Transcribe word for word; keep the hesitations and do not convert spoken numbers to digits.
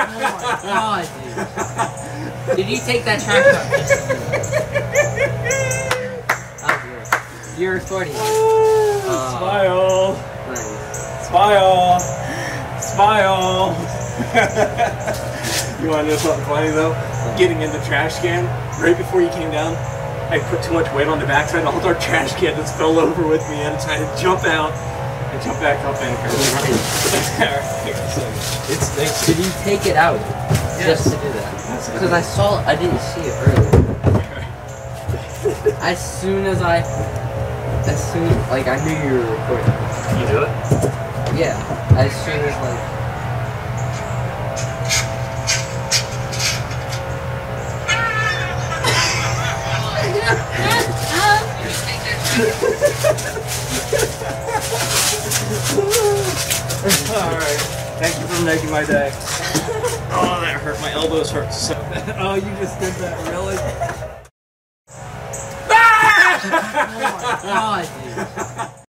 God, dude. Did you take that trash out? Oh, good. You're recording. Uh, Smile. Nice. Smile. Smile. You want to know something funny though? Getting in the trash can, right before you came down, I put too much weight on the backside and the whole trash can just fell over with me and I tried to jump out and jump back up and it stinks. Did you take it out? Yes. Just to do that? Because I saw I didn't see it earlier. As soon as I, as soon, like I knew you were recording. You do it? Yeah. As soon as like. Alright. Thank you for making my day. Oh, that hurt. My elbows hurt so bad. Oh, you just did that, really? Oh my God, dude.